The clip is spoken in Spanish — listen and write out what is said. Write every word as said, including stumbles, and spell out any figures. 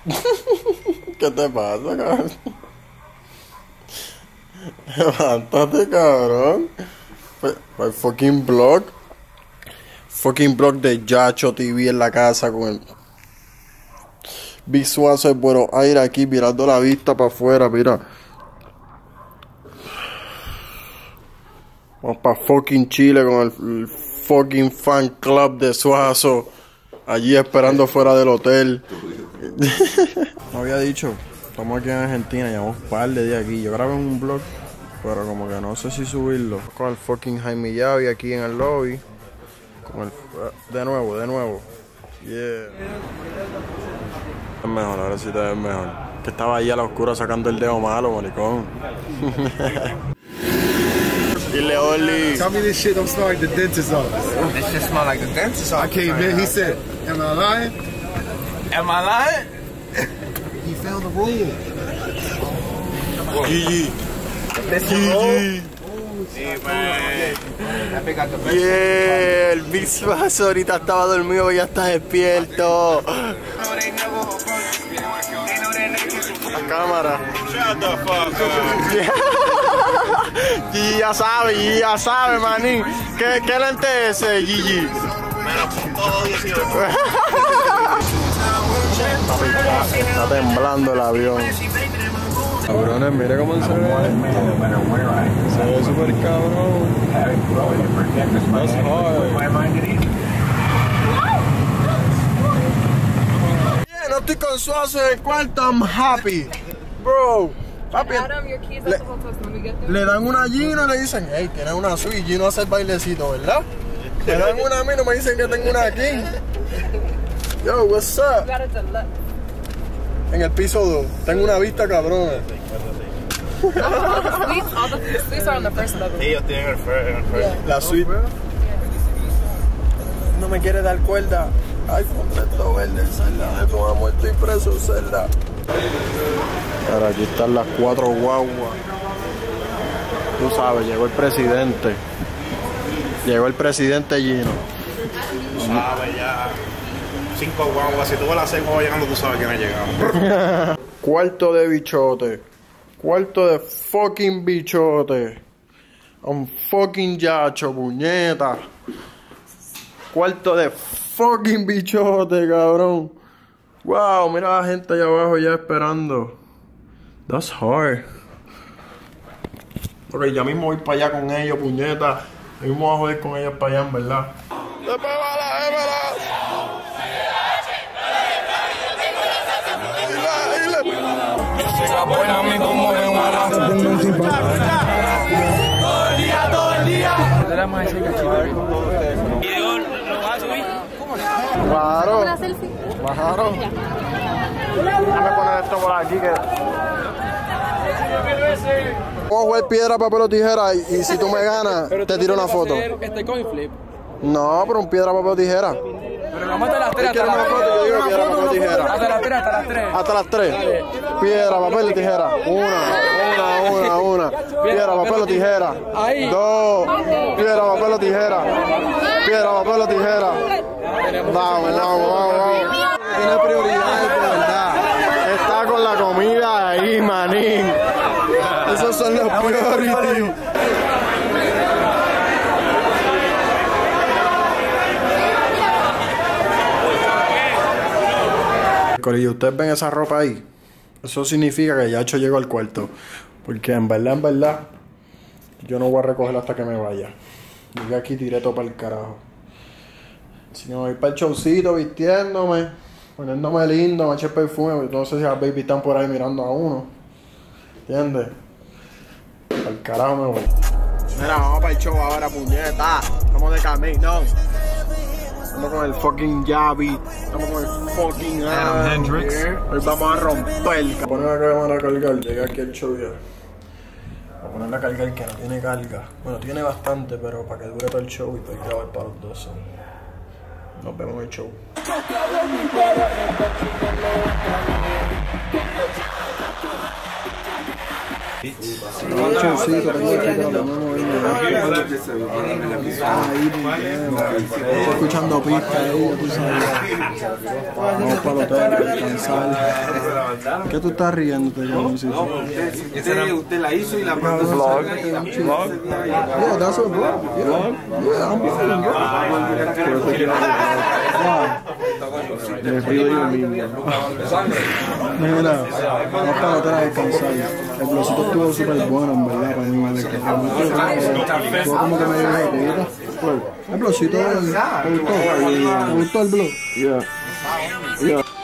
¿Qué te pasa, cabrón? Levántate, cabrón. El fucking blog. Fucking blog de Yacho T V en la casa con el Big Suazo, el bueno aire aquí mirando la vista para afuera, mira. Vamos para fucking Chile con el, el fucking fan club de Suazo. Allí esperando fuera del hotel. No había dicho, estamos aquí en Argentina, llevamos un par de días aquí. Yo grabé un vlog, pero como que no sé si subirlo. Con el fucking Jaime Yavi aquí en el lobby. Con el, de nuevo, de nuevo. Yeah. Es mejor, ahora sí te ves mejor. Que estaba ahí a la oscura sacando el dedo malo, maricón. Dile, Oli. Tell me this shit don't smell like the dentist's office. This shit smell like the dentist's office. I came in, he said, am I lying? Am I lying? He found the rule. Gigi. This Gigi. Sí, man. Yeah, el Big Suazo ahorita estaba dormido, pero ya está despierto. La cámara. Shut the fuck up. Gigi ya sabe, Gigi ya sabe, manín. ¿Qué, qué lente es ese, Gigi? Menos punto dieciocho. Está temblando el avión. Cabrones, mire cómo se ve. Se ve súper cabrón. That's hard. Yeah, no estoy con Suazo en el cuarto, I'm happy. Bro. Papi, le, le dan una a Gino y le dicen, hey, tienes una suite, Gino hace el bailecito, ¿verdad? Le dan una a mí y no me dicen que tengo una aquí. Yo, what's up? En el piso dos, tengo una vista cabrona. All the suites, all the suites are on the first level. Ellos tienen el first. La suite. No me quiere dar cuerda. Ay, ponte esto verde, Zelda. De tu amor estoy preso, Zelda. Ahora aquí están las cuatro guaguas. Tú sabes, llegó el presidente. Llegó el presidente Gino. Tú sabes ya. Cinco guaguas. Si tú ves las seis guaguas llegando, tú sabes quién ha llegado. Cuarto de bichote. Cuarto de fucking bichote. Un fucking yacho, puñeta. Cuarto de fucking bichote, cabrón. Wow, mira la gente allá abajo ya esperando. That's hard. Ok, ya mismo voy para allá con ellos, puñeta. Ya mismo voy a joder con ellos para allá, en verdad. Claro. ¿Una selfie? Claro. Déjame poner esto por aquí que... Vamos a jugar piedra, papel o tijera y, y si tú me ganas, te tiro una foto. Este coin flip. No, pero un piedra, papel o tijera. Pero vamos hasta las tres. ¿Quieres una foto? Yo digo piedra, papel o tijera. Hasta las tres, hasta las tres. Hasta las tres. Piedra, papel o tijera. Una, una, una, una. Piedra, papel o tijera. Dos. Piedra, papel o tijera. Piedra, papel o tijera. Vamos, vamos, vamos, vamos. Tiene prioridades, de verdad. Está con la comida ahí, manín. Esos son los priorities. Corillo, ¿ustedes ven esa ropa ahí? Eso significa que Yacho llegó al cuarto. Porque en verdad, en verdad, yo no voy a recoger hasta que me vaya. Llegué aquí directo para el carajo. Si no voy para el showcito vistiéndome, poniéndome lindo, me eché perfume. No sé si las baby están por ahí mirando a uno. ¿Entiendes? Para el carajo me voy. Mira, vamos para el show ahora, puñeta. Estamos de camino. Estamos con el fucking Yavi. Estamos con el fucking Adam Hendrix. Hoy vamos a romper. Voy a poner la cámara a cargar. Llegué aquí al show ya. Voy a ponerla a cargar que no tiene carga. Bueno, tiene bastante, pero para que dure todo el show y para grabar para los dos. Nos vemos en el show. Chocito, tengo aquí que lo ponemos ahí. Estoy escuchando pista ahí, tú sabes. Vamos para el hotel a descansar. ¿Qué tú estás riéndote, Jamoncito? Usted, usted la hizo y la mandó. Vlog. Vlog? Yeah, that's a vlog. Yeah, yeah, I'm vlogging, bro. Me río yo mismo. Mira, vamos para el hotel a descansar. El blocito estuvo súper bueno, en verdad, para mí. Estuvo como que me dio una puta. El blocito, ¿te gustó? ¿Te gustó el blog? Yeah. Yeah.